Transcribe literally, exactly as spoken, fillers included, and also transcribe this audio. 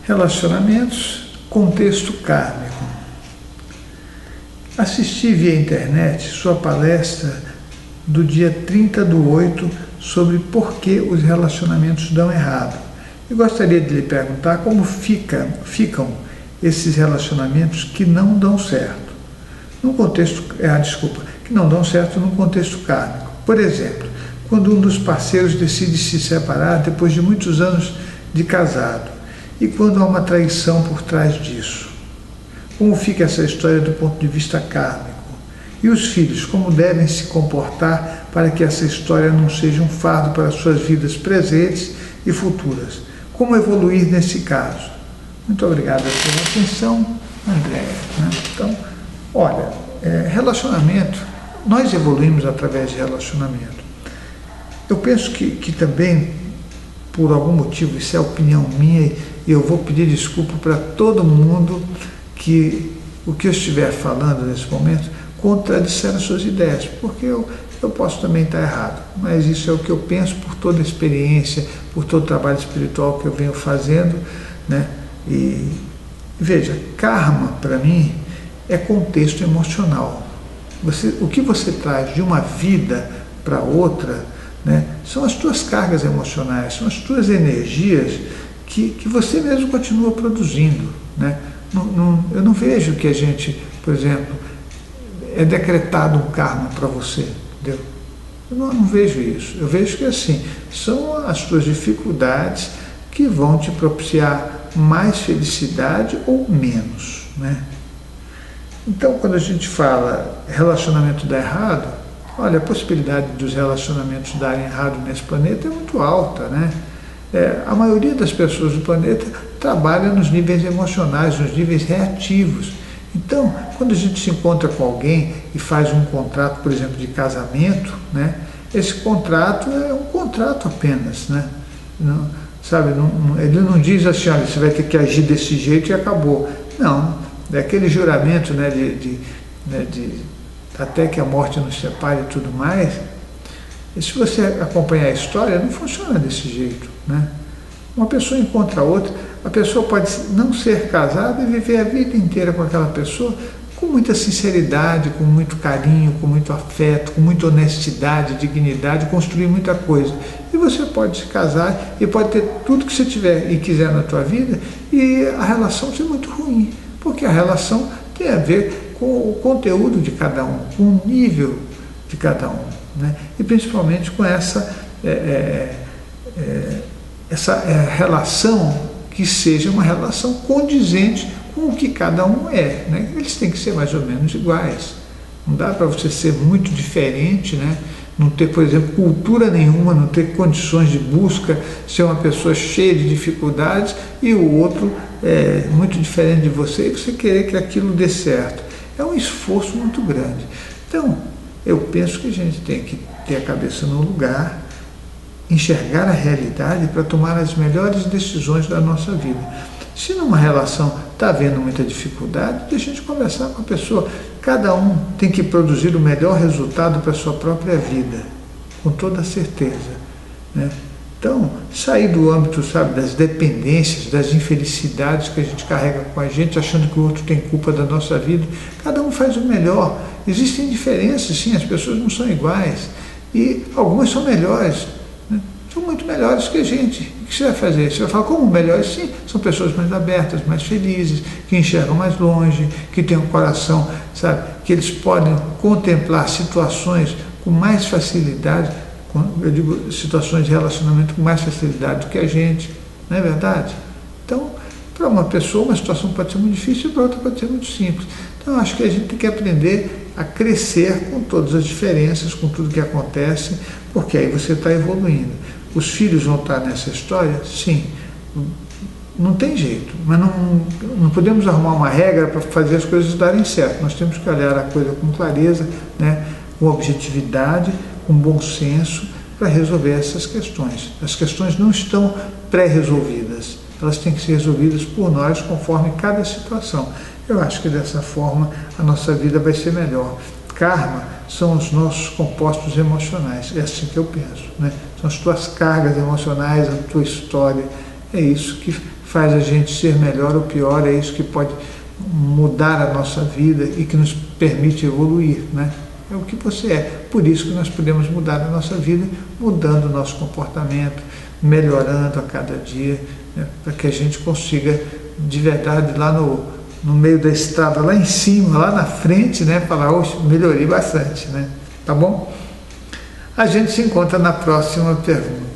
Relacionamentos, contexto kármico. Assisti via internet sua palestra do dia trinta do oito sobre por que os relacionamentos dão errado. E gostaria de lhe perguntar como fica, ficam esses relacionamentos que não dão certo. No contexto, ah, desculpa, que não dão certo no contexto kármico. Por exemplo, quando um dos parceiros decide se separar depois de muitos anos de casado, e quando há uma traição por trás disso. Como fica essa história do ponto de vista kármico? E os filhos, como devem se comportar para que essa história não seja um fardo para suas vidas presentes e futuras? Como evoluir nesse caso? Muito obrigado pela atenção, Andréia. Né? Então, olha, é, relacionamento, nós evoluímos através de relacionamento. Eu penso que, que também, por algum motivo, isso é opinião minha, e eu vou pedir desculpa para todo mundo que o que eu estiver falando nesse momento contradisser as suas ideias, porque eu, eu posso também estar errado, mas isso é o que eu penso por toda a experiência, por todo o trabalho espiritual que eu venho fazendo, né? E veja, karma para mim é contexto emocional. Você, o que você traz de uma vida para outra, né, são as tuas cargas emocionais, são as tuas energias que, que você mesmo continua produzindo. Né? Não, não, eu não vejo que a gente, por exemplo, é decretado um karma para você, entendeu? Eu não, não vejo isso. Eu vejo que assim, são as tuas dificuldades que vão te propiciar mais felicidade ou menos. Né? Então, quando a gente fala relacionamento dá errado, olha, a possibilidade dos relacionamentos darem errado nesse planeta é muito alta, né? É, a maioria das pessoas do planeta trabalha nos níveis emocionais, nos níveis reativos. Então, quando a gente se encontra com alguém e faz um contrato, por exemplo, de casamento, né? Esse contrato é um contrato apenas, né? Não, sabe, não, não, ele não diz assim, olha, você vai ter que agir desse jeito e acabou. Não, é aquele juramento, né, de, de, né, de até que a morte nos separe e tudo mais. E se você acompanhar a história, não funciona desse jeito. Né? Uma pessoa encontra outra, a pessoa pode não ser casada e viver a vida inteira com aquela pessoa com muita sinceridade, com muito carinho, com muito afeto, com muita honestidade, dignidade, construir muita coisa. E você pode se casar e pode ter tudo que você tiver e quiser na tua vida e a relação ser muito ruim, porque a relação tem a ver com o conteúdo de cada um, com o nível de cada um, né? E principalmente com essa, é, é, é, essa é, relação que seja uma relação condizente com o que cada um é. Né? Eles têm que ser mais ou menos iguais. Não dá para você ser muito diferente, né? Não ter, por exemplo, cultura nenhuma, não ter condições de busca, ser uma pessoa cheia de dificuldades e o outro é muito diferente de você e você querer que aquilo dê certo. É um esforço muito grande. Então, eu penso que a gente tem que ter a cabeça no lugar, enxergar a realidade para tomar as melhores decisões da nossa vida. Se numa relação está havendo muita dificuldade, deixa a gente conversar com a pessoa. Cada um tem que produzir o melhor resultado para a sua própria vida, com toda certeza. Né? Então, sair do âmbito, sabe, das dependências, das infelicidades que a gente carrega com a gente, achando que o outro tem culpa da nossa vida. Cada um faz o melhor. Existem diferenças, sim, as pessoas não são iguais. E algumas são melhores, né? São muito melhores que a gente. O que você vai fazer? Você vai falar como melhores? Sim, são pessoas mais abertas, mais felizes, que enxergam mais longe, que têm um coração, sabe, que eles podem contemplar situações com mais facilidade, eu digo situações de relacionamento com mais facilidade do que a gente, não é verdade? Então, para uma pessoa uma situação pode ser muito difícil e para outra pode ser muito simples. Então, eu acho que a gente tem que aprender a crescer com todas as diferenças, com tudo que acontece, porque aí você está evoluindo. Os filhos vão estar nessa história? Sim. Não tem jeito, mas não, não podemos arrumar uma regra para fazer as coisas darem certo. Nós temos que olhar a coisa com clareza, né, com objetividade, com bom senso, para resolver essas questões. As questões não estão pré-resolvidas, elas têm que ser resolvidas por nós conforme cada situação. Eu acho que dessa forma a nossa vida vai ser melhor. Karma são os nossos compostos emocionais, é assim que eu penso, né? São as tuas cargas emocionais, a tua história, é isso que faz a gente ser melhor ou pior, é isso que pode mudar a nossa vida e que nos permite evoluir, né? É o que você é. Por isso que nós podemos mudar a nossa vida, mudando o nosso comportamento, melhorando a cada dia, né? Para que a gente consiga, de verdade, lá no, no meio da estrada, lá em cima, lá na frente, né? Falar, oxe, melhorei bastante, né? Tá bom? A gente se encontra na próxima pergunta.